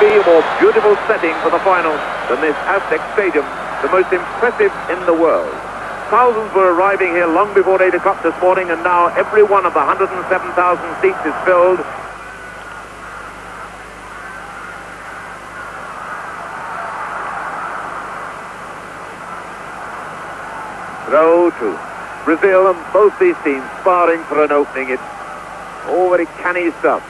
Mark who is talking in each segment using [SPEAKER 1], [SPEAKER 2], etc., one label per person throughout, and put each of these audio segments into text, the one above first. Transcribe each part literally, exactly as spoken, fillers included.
[SPEAKER 1] be a more beautiful setting for the final than this Aztec Stadium, the most impressive in the world. Thousands were arriving here long before eight o'clock this morning, and now every one of the one hundred seven thousand seats is filled. oh two. Brazil and both these teams sparring for an opening. It's all very canny stuff.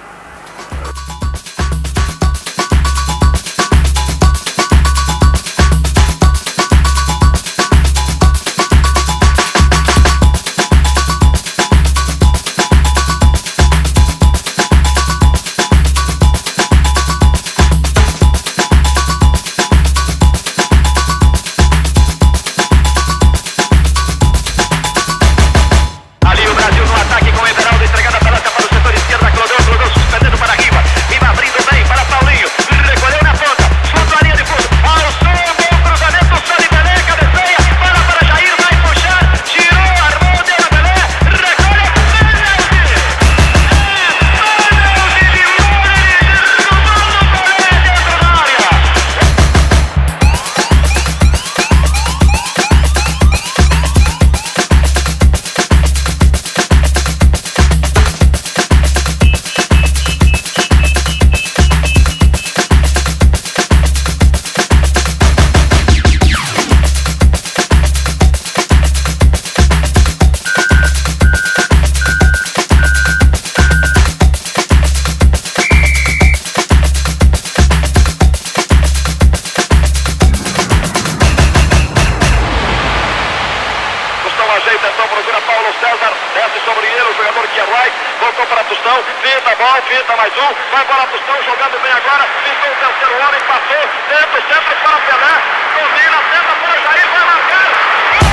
[SPEAKER 2] Ajeitação, procura Paulo César, desce sobre ele, o jogador que é right, voltou para Tostão, finta a bola, finta mais um, vai para Tostão, jogando bem agora, pintou o terceiro homem, passou, tenta o centro para Pelé, domina, tenta para Jair, vai marcar.